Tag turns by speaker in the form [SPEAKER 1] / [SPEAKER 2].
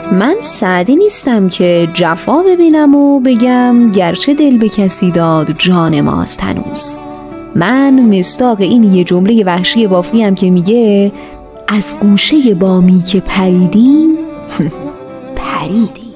[SPEAKER 1] من سعدی نیستم که جفا ببینم و بگم گرچه دل به کسی داد جان ماست هنوز. من مصداق این یه جمله وحشی بافیم که میگه از گوشه بامی که پریدیم پریدیم.